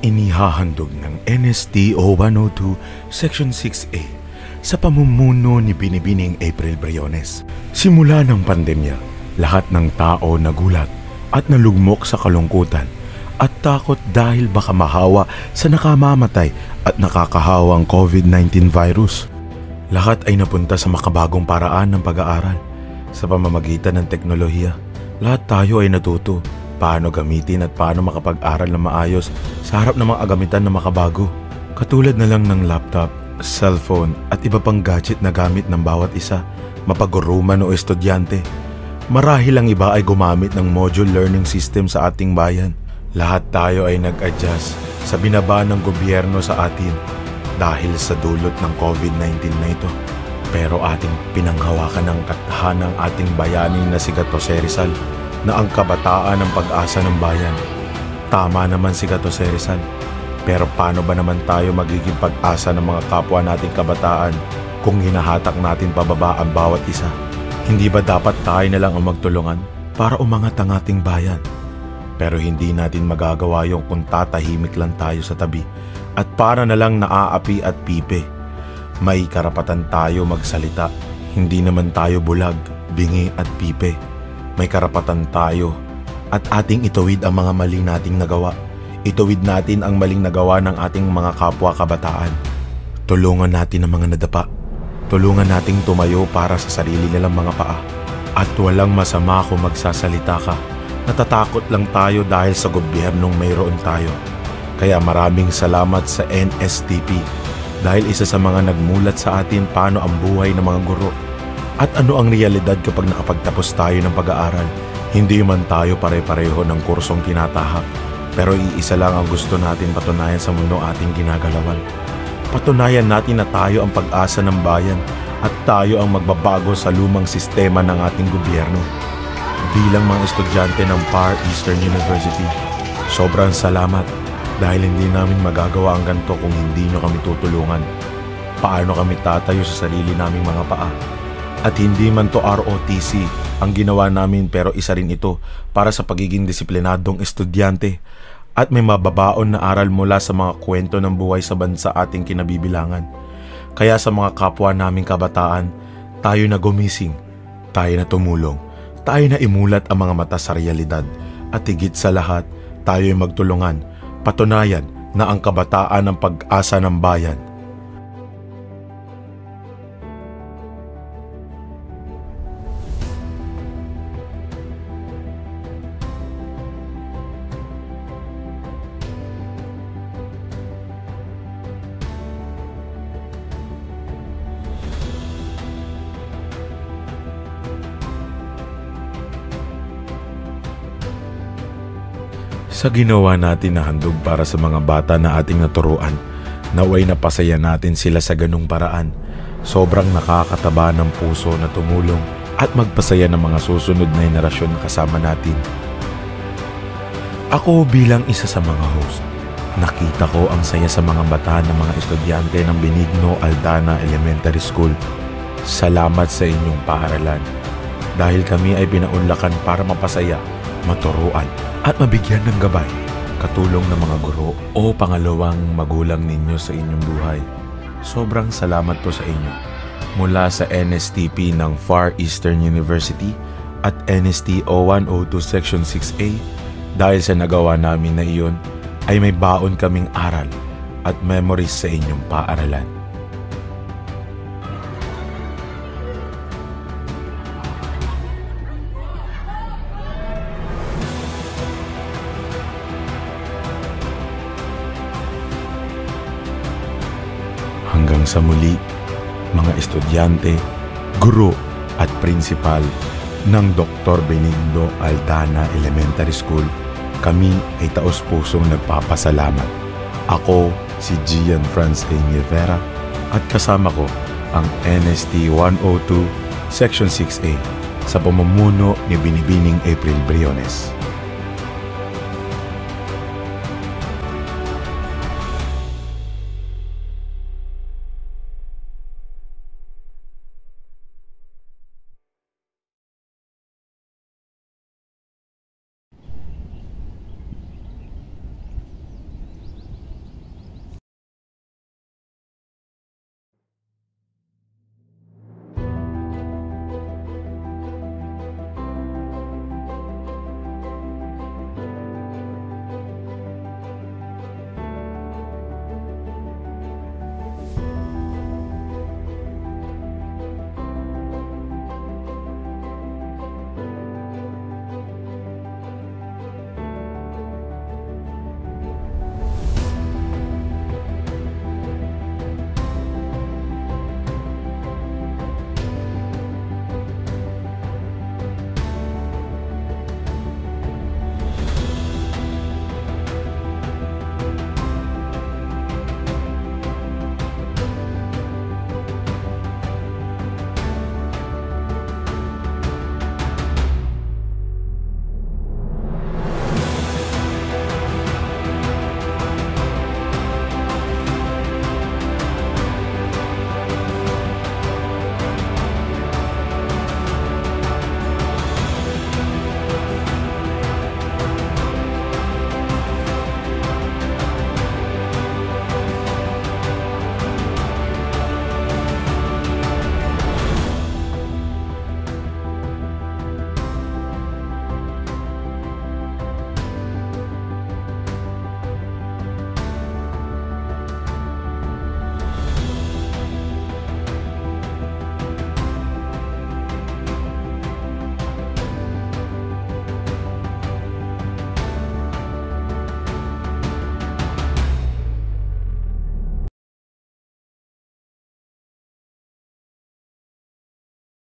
inihahandog ng NSTO 102 Section 6A sa pamumuno ni Binibining April Briones. Simula ng pandemya, lahat ng tao nagulat at nalugmok sa kalungkutan at takot dahil baka mahawa sa nakamamatay at nakakahawang COVID-19 virus. Lahat ay napunta sa makabagong paraan ng pag-aaral. Sa pamamagitan ng teknolohiya, lahat tayo ay natuto paano gamitin at paano makapag-aral na maayos sa harap ng mga agamitan na makabago. Katulad na lang ng laptop, cellphone at iba pang gadget na gamit ng bawat isa, mapaguruman o estudyante. Marahil ang iba ay gumamit ng module learning system sa ating bayan. Lahat tayo ay nag-adjust sa binaba ng gobyerno sa atin dahil sa dulot ng COVID-19 na ito. Pero ating pinanghawakan ng katahanang ating bayani na si Jose Rizal na ang kabataan ng pag-asa ng bayan. Tama naman si Jose Rizal. Pero paano ba naman tayo magiging pag-asa ng mga kapwa nating kabataan kung hinahatak natin pababa ang bawat isa? Hindi ba dapat tayo na lang ang magtulungan para umangat ang ating bayan? Pero hindi natin magagawa yung kung tatahimik lang tayo sa tabi at para na lang naaapi at pipe. May karapatan tayo magsalita. Hindi naman tayo bulag, bingi at pipe. May karapatan tayo at ating ituwid ang mga maling nating nagawa. Ituwid natin ang maling nagawa ng ating mga kapwa kabataan. Tulungan natin ang mga nadapa. Tulungan nating tumayo para sa sarili nilang mga paa. At walang masama kung magsasalita ka. Natatakot lang tayo dahil sa gobyernong mayroon tayo. Kaya maraming salamat sa NSTP dahil isa sa mga nagmulat sa atin paano ang buhay ng mga guro. At ano ang realidad kapag nakapagtapos tayo ng pag-aaral. Hindi man tayo pare-pareho ng kursong tinatahak, pero iisa lang ang gusto natin patunayan sa mundo ating ginagalawan. Patunayan natin na tayo ang pag-asa ng bayan at tayo ang magbabago sa lumang sistema ng ating gobyerno. Bilang mga estudyante ng Far Eastern University, sobrang salamat dahil hindi namin magagawa ang ganito kung hindi nyo kami tutulungan. Paano kami tatayo sa sarili naming mga paa? At hindi man to ROTC ang ginawa namin, pero isa rin ito para sa pagiging disiplinadong estudyante at may mababaon na aral mula sa mga kwento ng buhay sa bansa ating kinabibilangan. Kaya sa mga kapwa naming kabataan, tayo na gumising, tayo na tumulong, tayo na imulat ang mga mata sa realidad at higit sa lahat, tayo ay magtulungan, patunayan na ang kabataan ang pag-asa ng bayan. Sa ginawa natin na handog para sa mga bata na ating naturuan, naway napasaya natin sila sa ganung paraan. Sobrang nakakataba ng puso na tumulong at magpasaya ng mga susunod na henerasyon na kasama natin. Ako bilang isa sa mga host, nakita ko ang saya sa mga bata ng mga estudyante ng Benigno Aldana Elementary School. Salamat sa inyong paaralan dahil kami ay pinaunlakan para mapasaya, maturuan at mabigyan ng gabay, katulong ng mga guro o pangalawang magulang ninyo sa inyong buhay. Sobrang salamat po sa inyo. Mula sa NSTP ng Far Eastern University at NSTO 102 Section 6A, dahil sa nagawa namin na iyon, ay may baon kaming aral at memories sa inyong paaralan. Hanggang sa muli, mga estudyante, guro at principal ng Dr. Benigno Aldana Elementary School, kami ay taos-pusong nagpapasalamat. Ako si Gianne Nievera at kasama ko ang NST 102 Section 6A sa pamumuno ni Binibining April Briones.